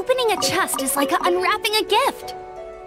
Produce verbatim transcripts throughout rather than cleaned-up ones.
Opening a chest is like unwrapping a gift.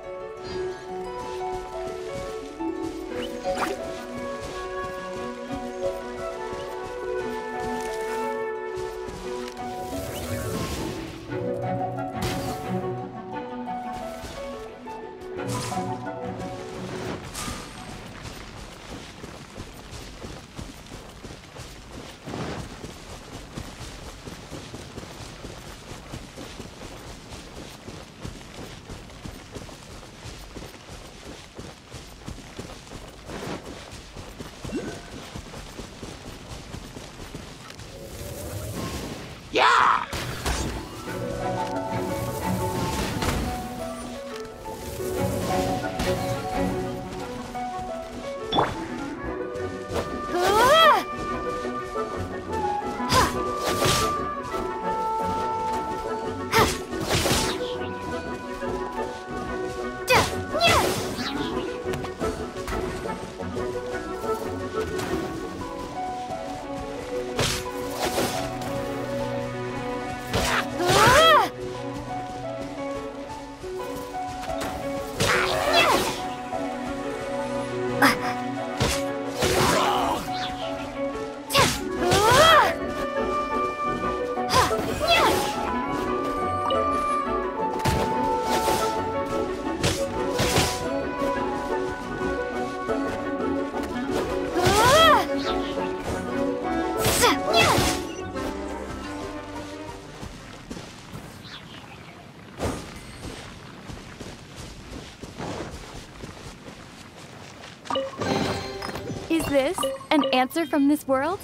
Is this an answer from this world?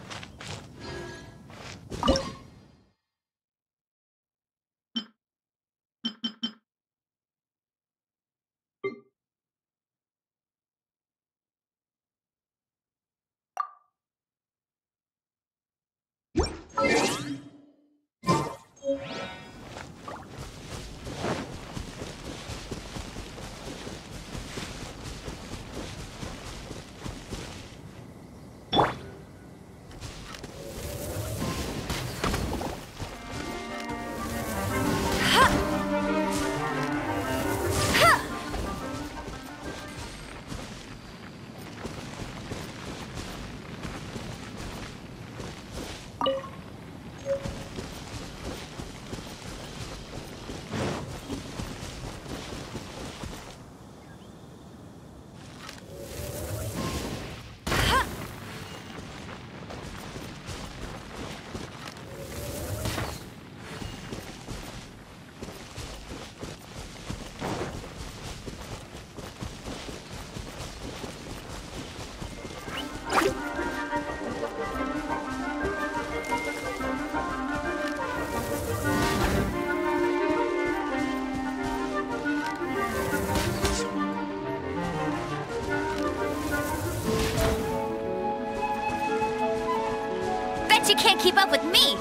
You can't keep up with me!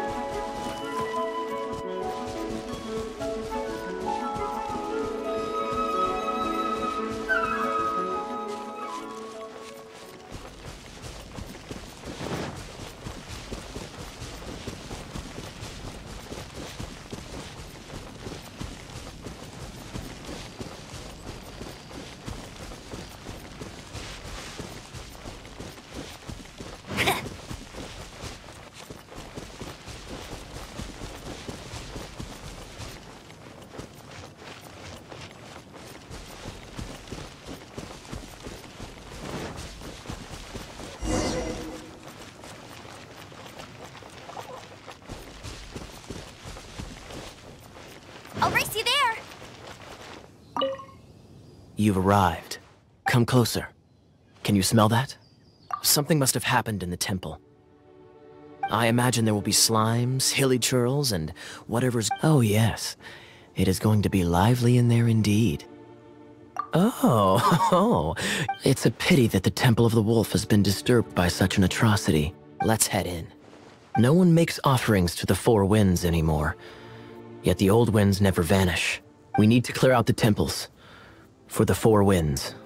I'll race you there! You've arrived. Come closer. Can you smell that? Something must have happened in the temple. I imagine there will be slimes, hilly churls, and whatever's... Oh yes, it is going to be lively in there indeed. Oh, oh, it's a pity that the Temple of the Wolf has been disturbed by such an atrocity. Let's head in. No one makes offerings to the Four Winds anymore. Yet the old winds never vanish. We need to clear out the temples. For the Four Winds.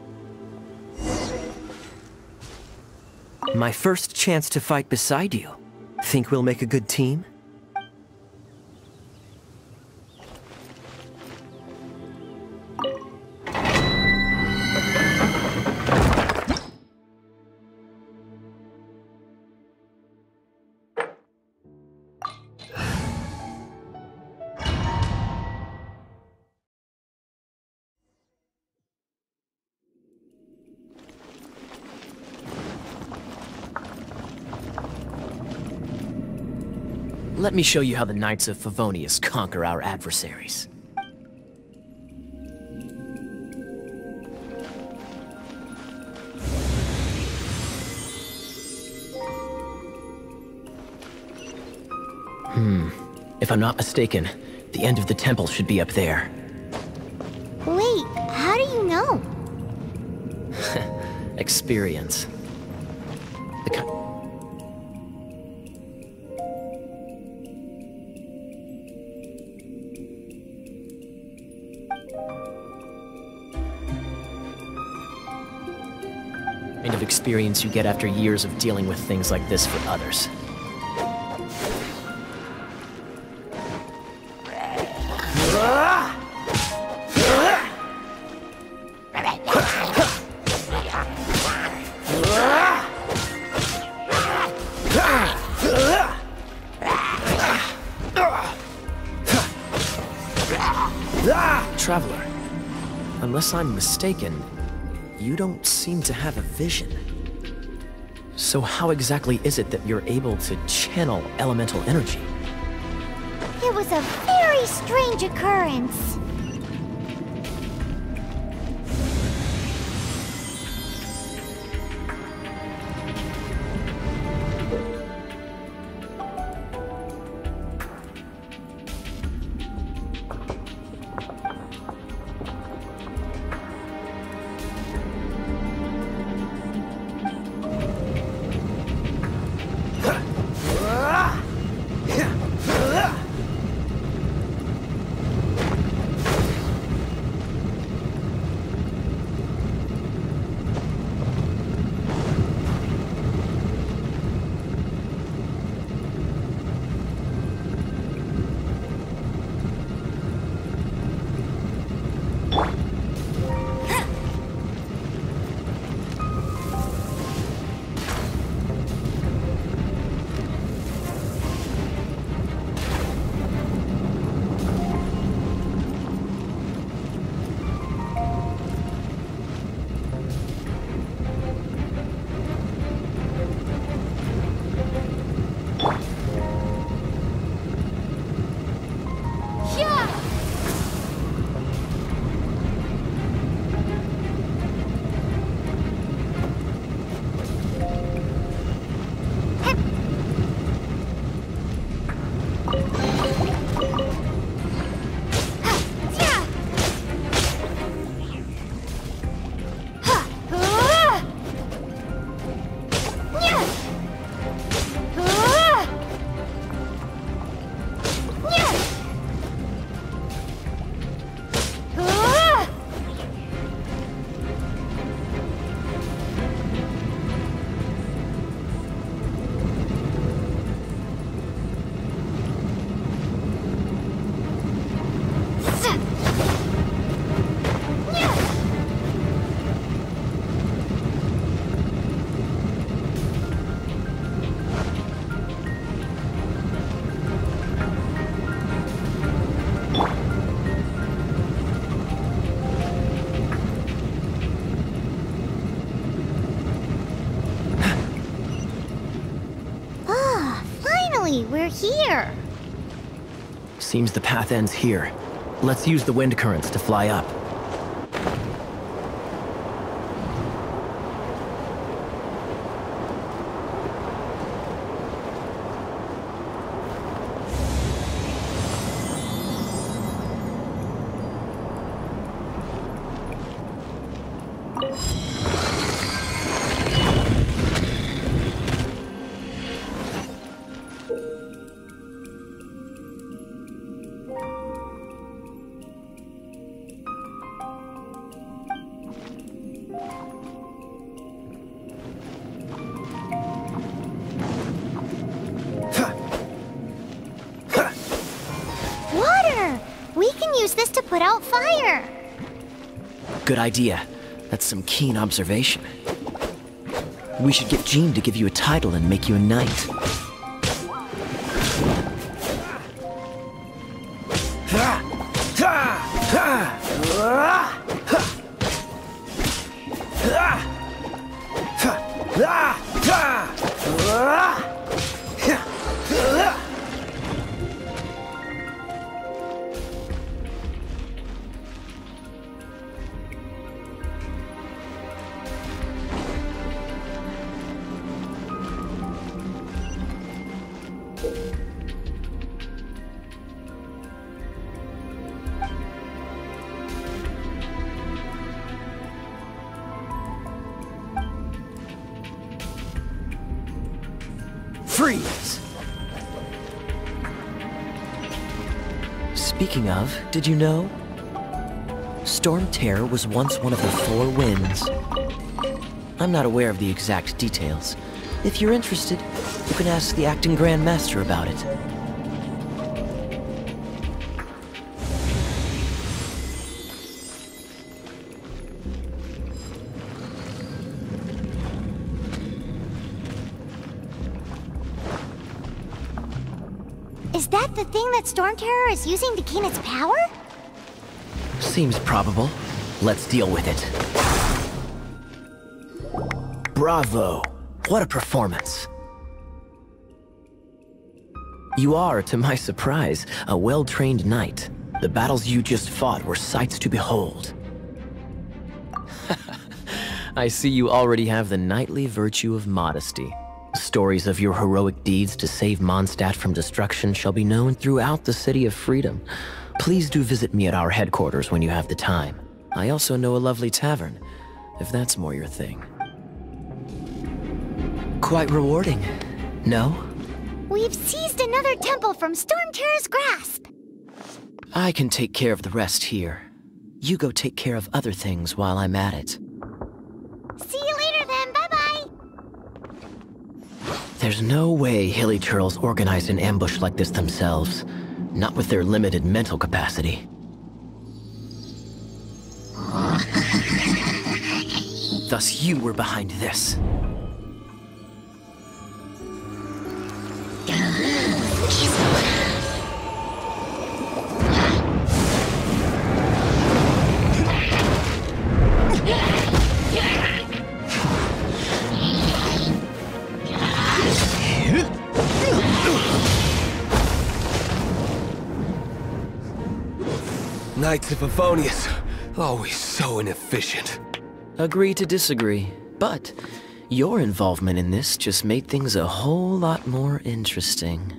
My first chance to fight beside you. Think we'll make a good team? Let me show you how the Knights of Favonius conquer our adversaries. Hmm. If I'm not mistaken, the end of the temple should be up there. Wait, how do you know? Experience. The ki- kind of experience you get after years of dealing with things like this for others. Traveler, unless I'm mistaken, you don't seem to have a vision. So how exactly is it that you're able to channel elemental energy? It was a very strange occurrence. We're here. Seems the path ends here. Let's use the wind currents to fly up. This to put out fire. Good idea. That's some keen observation. We should get Jean to give you a title and make you a knight. Speaking of, did you know? Storm Terror was once one of the Four Winds. I'm not aware of the exact details. If you're interested, you can ask the acting Grand Master about it. Is that the thing that Storm Terror is using to gain its power? Seems probable. Let's deal with it. Bravo! What a performance! You are, to my surprise, a well-trained knight. The battles you just fought were sights to behold. I see you already have the knightly virtue of modesty. Stories of your heroic deeds to save Mondstadt from destruction shall be known throughout the City of Freedom. Please do visit me at our headquarters when you have the time. I also know a lovely tavern, if that's more your thing. Quite rewarding, no? We've seized another temple from Storm Terror's grasp. I can take care of the rest here. You go take care of other things while I'm at it. See you later then, bye-bye! There's no way Hilly Churls organized an ambush like this themselves. Not with their limited mental capacity. Thus you were behind this. Knights of Favonius, always so inefficient. Agree to disagree, but your involvement in this just made things a whole lot more interesting.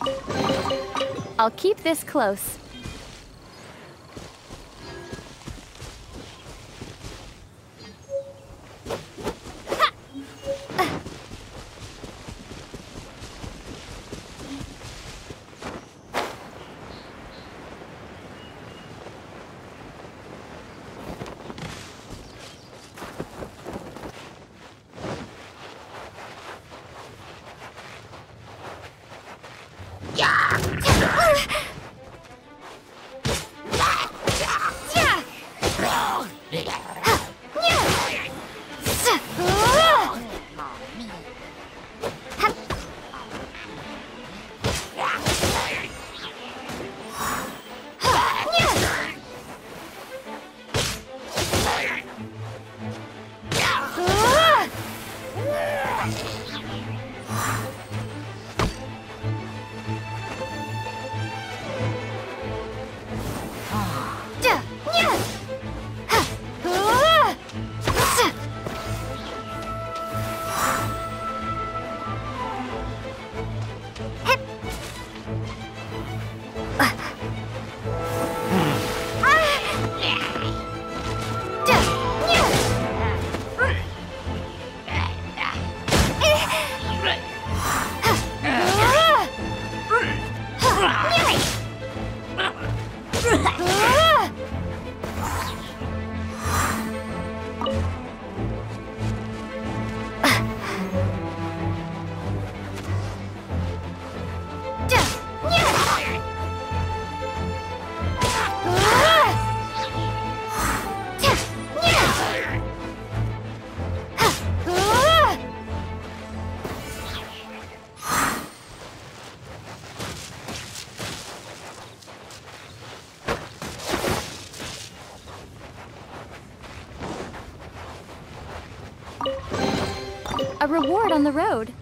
I'll keep this close. A reward on the road.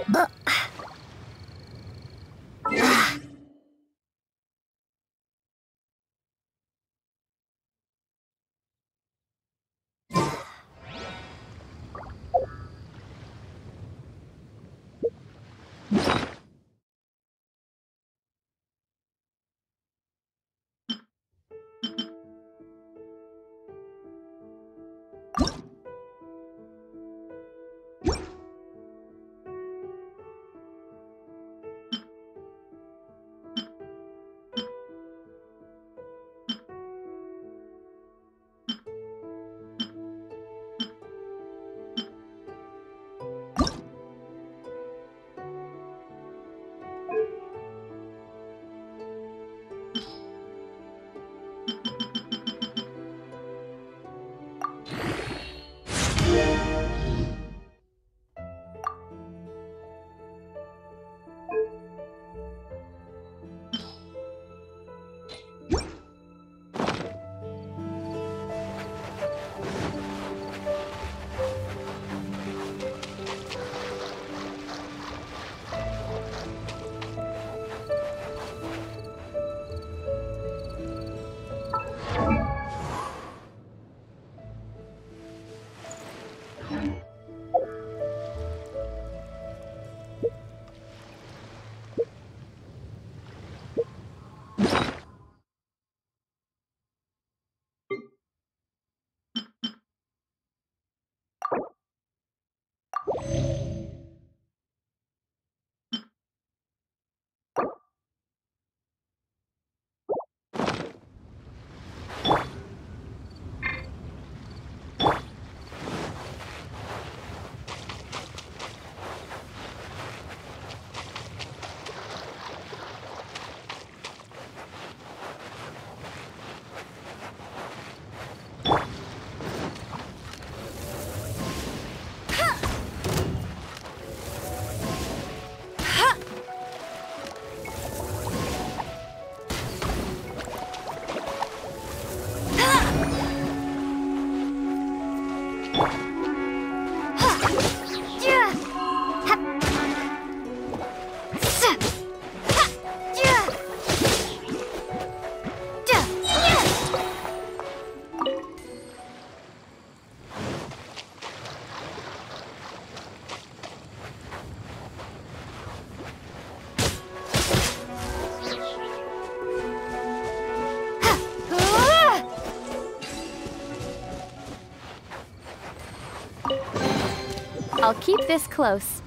I'll keep this close.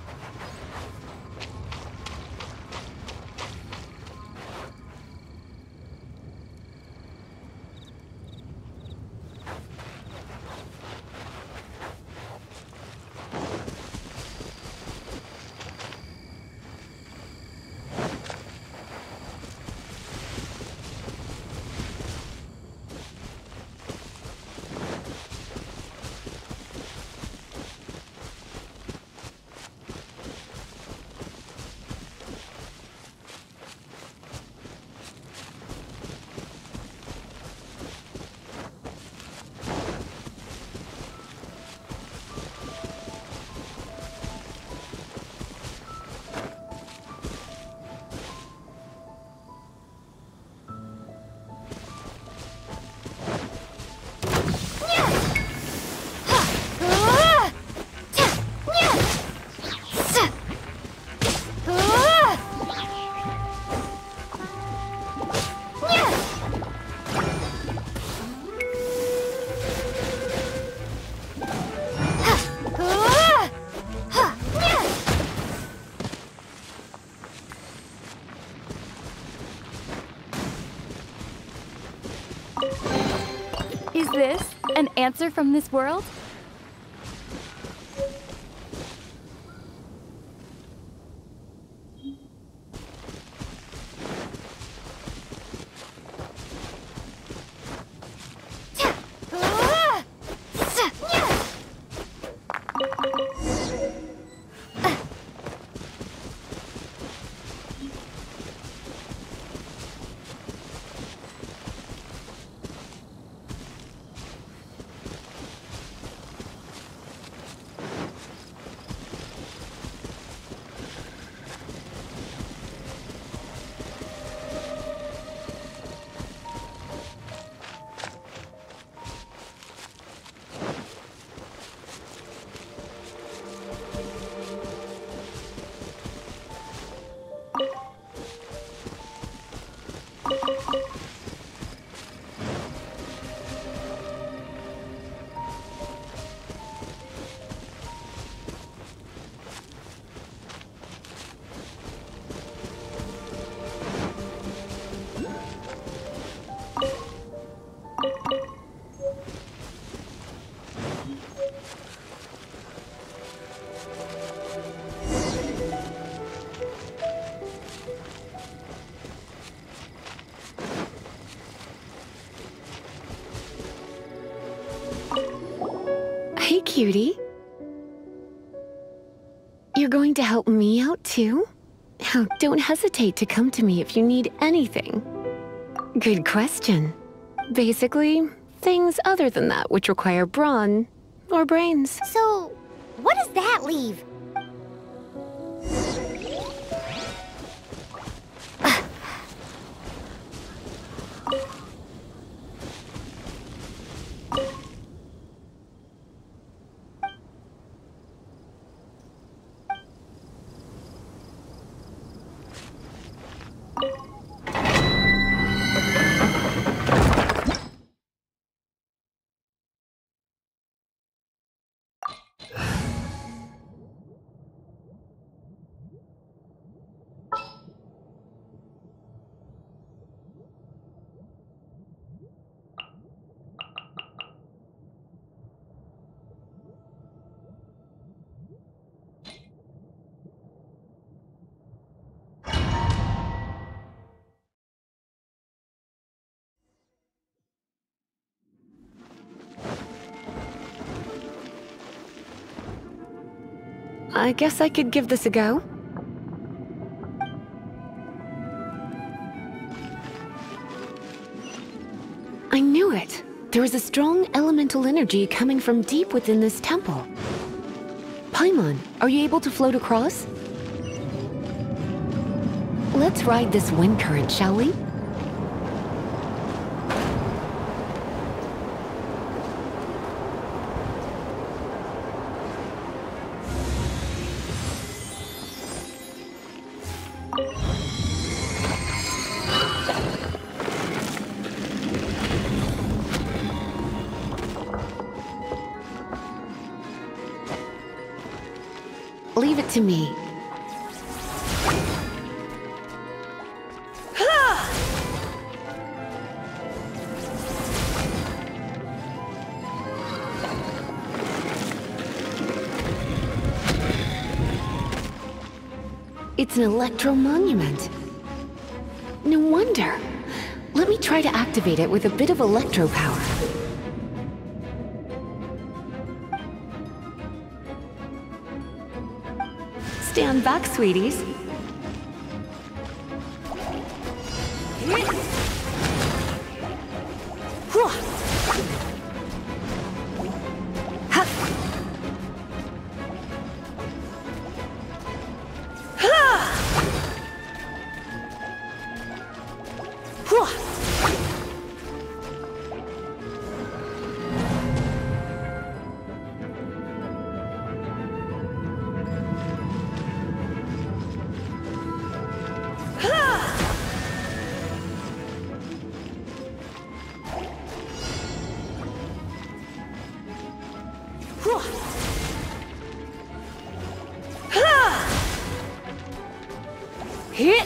Is this an answer from this world? cutie. You're going to help me out too? Oh, don't hesitate to come to me if you need anything. Good question. Basically, things other than that which require brawn or brains. So, what does that leave? I guess I could give this a go. I knew it! There is a strong elemental energy coming from deep within this temple. Paimon, are you able to float across? Let's ride this wind current, shall we? Leave it to me. It's an electro monument. No wonder. Let me try to activate it with a bit of electro power. Stand back, sweeties. Hit!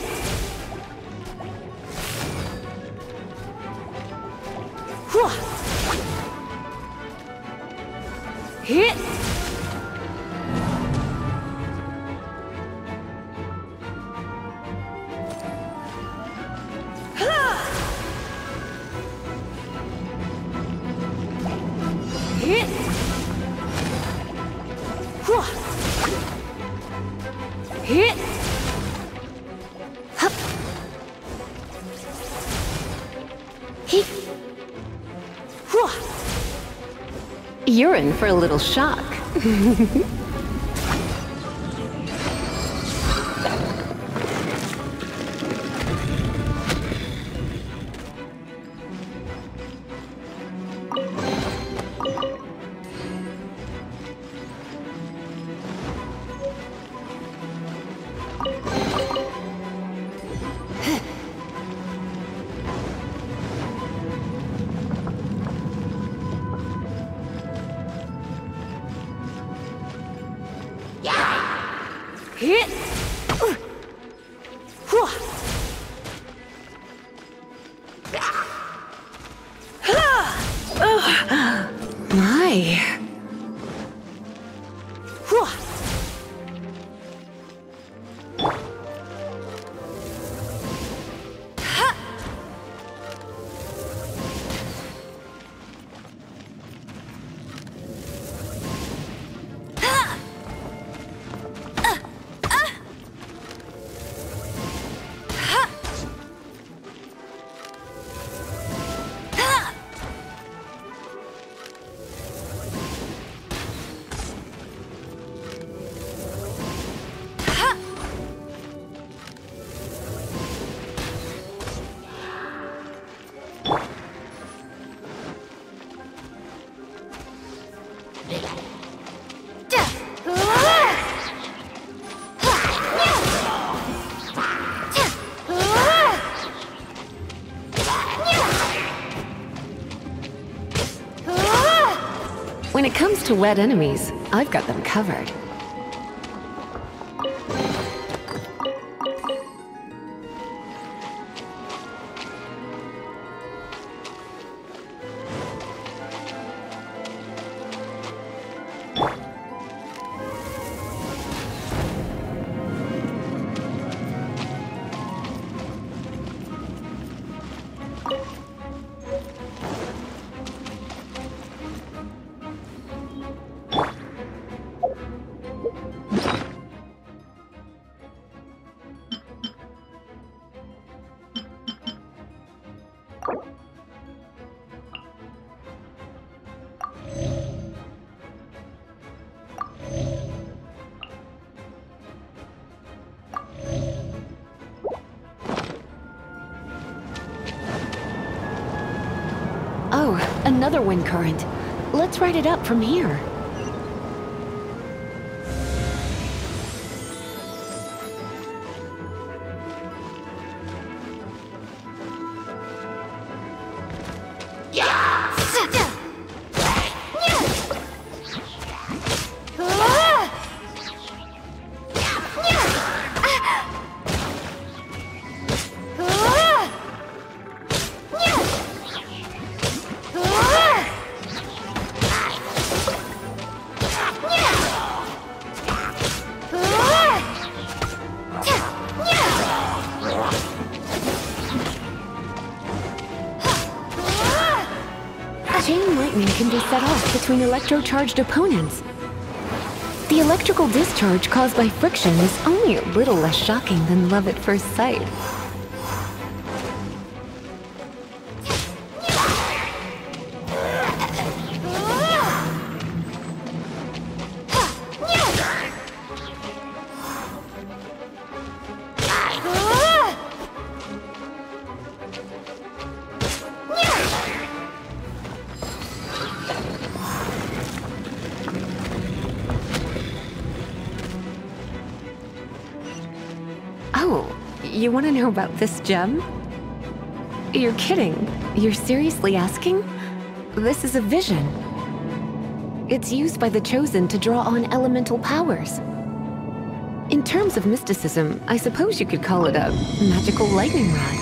Hit! Hit! Hit! Hup! Hit! You're in for a little shock. Hit! My. to wet enemies, I've got them covered. Oh, another wind current. Let's ride it up from here. Chain lightning can be set off between electro-charged opponents. The electrical discharge caused by friction is only a little less shocking than love at first sight. Oh, you want to know about this gem? You're kidding. You're seriously asking? This is a vision. It's used by the Chosen to draw on elemental powers. In terms of mysticism, I suppose you could call it a magical lightning rod.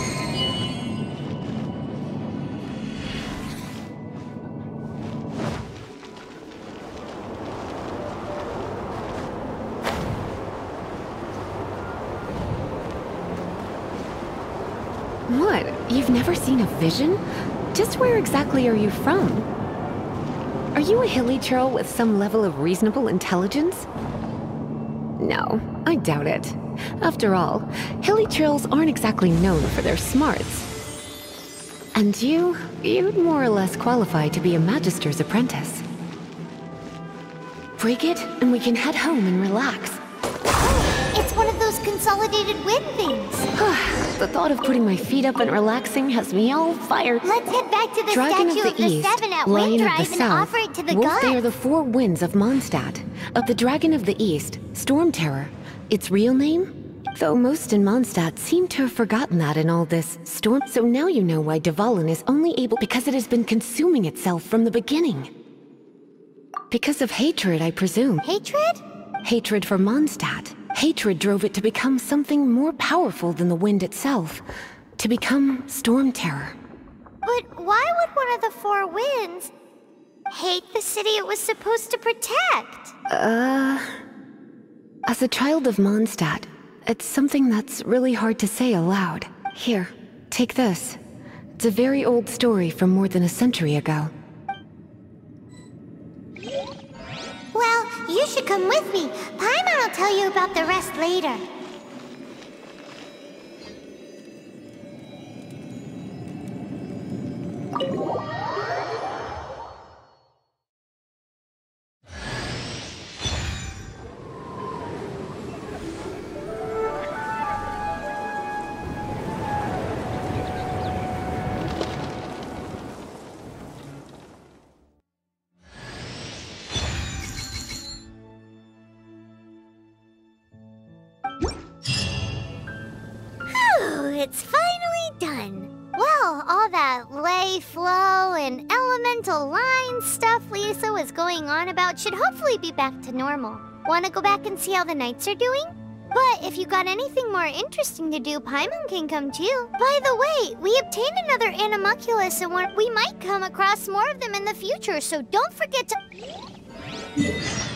What? You've never seen a vision? Just where exactly are you from? Are you a hilly churl with some level of reasonable intelligence? No, I doubt it. After all, hilly churls aren't exactly known for their smarts. And you, you'd more or less qualify to be a Magister's apprentice. Break it, and we can head home and relax. It's one of those consolidated wind things. The thought of putting my feet up and relaxing has me all fired. Let's head back to the Dragon statue of of the the, East, Seven at Lion Wind of Drive the and South, offer it to the Wolf, gods. they are the four winds of Mondstadt. Of the Dragon of the East, Storm Terror. Its real name? Though most in Mondstadt seem to have forgotten that in all this storm. So now you know why Dvalin is only able because it has been consuming itself from the beginning. Because of hatred, I presume. Hatred? Hatred for Mondstadt. Hatred drove it to become something more powerful than the wind itself. To become Storm Terror. But why would one of the four winds hate the city it was supposed to protect? Uh... As a child of Mondstadt, it's something that's really hard to say aloud. Here, take this. It's a very old story from more than a century ago. Well, you should come with me. Paimon will tell you about the rest later. that lay, flow, and elemental line stuff Lisa was going on about should hopefully be back to normal. Want to go back and see how the knights are doing? But if you got anything more interesting to do, Paimon can come too. By the way, we obtained another animalculus and we might come across more of them in the future, so don't forget to...